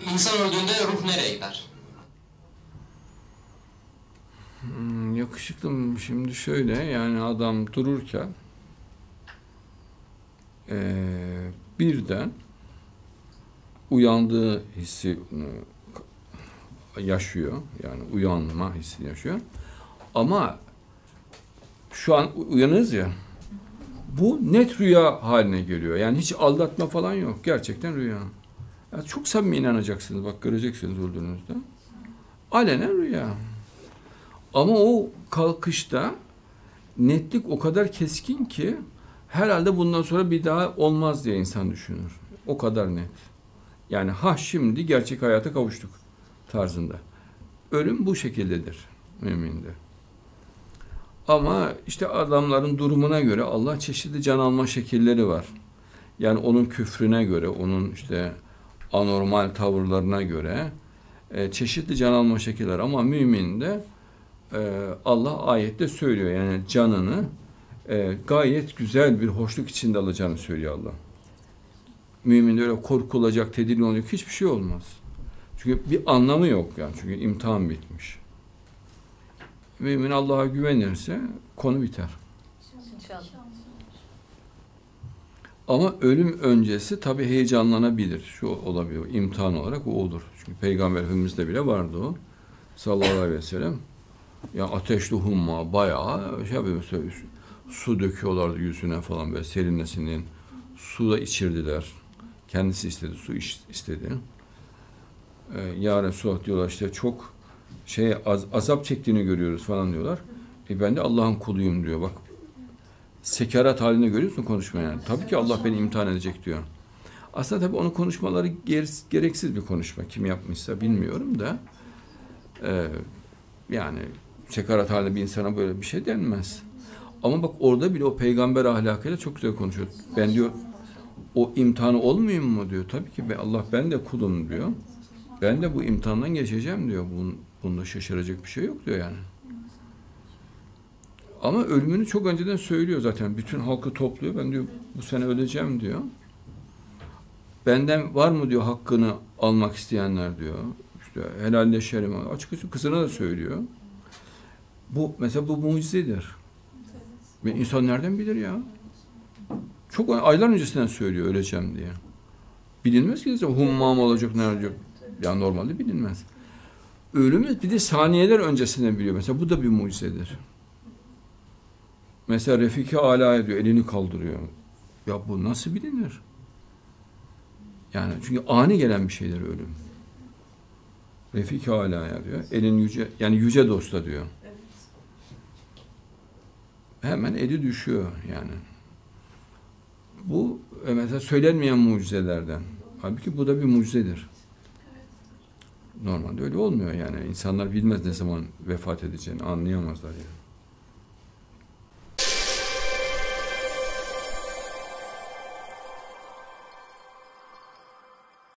İnsan öldüğünde ruh nereye gider? Yakışıklım, şimdi şöyle, yani adam dururken birden uyandığı hissi yaşıyor. Yani uyanma hissini yaşıyor. Ama şu an uyanığız ya, bu net rüya haline geliyor. Yani hiç aldatma falan yok. Gerçekten rüya. Yani çok samimi inanacaksınız. Bak, göreceksiniz öldüğünüzde. Alenen rüya. Ama o kalkışta netlik o kadar keskin ki herhalde bundan sonra bir daha olmaz diye insan düşünür. O kadar net. Yani şimdi gerçek hayata kavuştuk tarzında. Ölüm bu şekildedir müminde. Ama işte adamların durumuna göre Allah çeşitli can alma şekilleri var. Yani onun küfrüne göre, onun işte anormal tavırlarına göre çeşitli can alma şekiller. Ama müminde Allah ayette söylüyor. Yani canını gayet güzel bir hoşluk içinde alacağını söylüyor Allah. Müminde öyle korkulacak, tedirgin olacak hiçbir şey olmaz. Çünkü bir anlamı yok yani. Çünkü imtihan bitmiş. Mümin Allah'a güvenirse konu biter. İnşallah. Ama ölüm öncesi tabii heyecanlanabilir. Şu olabilir, imtihan olarak o olur. Çünkü Peygamber Efendimiz'de bile vardı o. Sallallahu aleyhi ve sellem. Ya ateşli humma, bayağı şey yapıyor, su döküyorlardı yüzüne falan, böyle serinlesin. Su da içirdiler. Kendisi istedi, su istedi. Ya Resulallah diyorlar, işte çok azap çektiğini görüyoruz falan diyorlar. Ben de Allah'ın kuluyum diyor. Bak, sekarat halinde görüyorsun konuşmayı yani. Tabii ki Allah beni imtihan edecek diyor. Aslında tabii onun konuşmaları gereksiz bir konuşma. Kim yapmışsa bilmiyorum da. Yani sekarat halinde bir insana böyle bir şey denmez. Ama bak, orada bile o peygamber ahlakıyla çok güzel konuşuyor. Ben diyor, o imtihanı olmayayım mu diyor. Tabii ki Allah, ben de kulum diyor. Ben de bu imtihandan geçeceğim diyor. Bunda şaşıracak bir şey yok diyor yani. Ama ölümünü çok önceden söylüyor zaten. Bütün halkı topluyor. Ben diyor bu sene öleceğim diyor. Benden var mı diyor hakkını almak isteyenler diyor. İşte helalleşelim. Açıkçası kızına da söylüyor. Mesela bu mucizedir. Ve insan nereden bilir ya? Çok aylar öncesinden söylüyor öleceğim diye. Bilinmez ki humma mı olacak, ne olacak? Ya normalde bilinmez. Ölümü bir de saniyeler öncesinden biliyor. Mesela bu da bir mucizedir. Mesela Refik-i Ala'ya diyor, elini kaldırıyor. Ya bu nasıl bilinir? Yani çünkü ani gelen bir şeydir ölüm. Refik-i Ala'ya diyor, elin yüce, yani yüce dosta diyor. Hemen eli düşüyor yani. Bu mesela söylenmeyen mucizelerden. Halbuki bu da bir mucizedir. Normalde öyle olmuyor yani. İnsanlar bilmez ne zaman vefat edeceğini, anlayamazlar yani.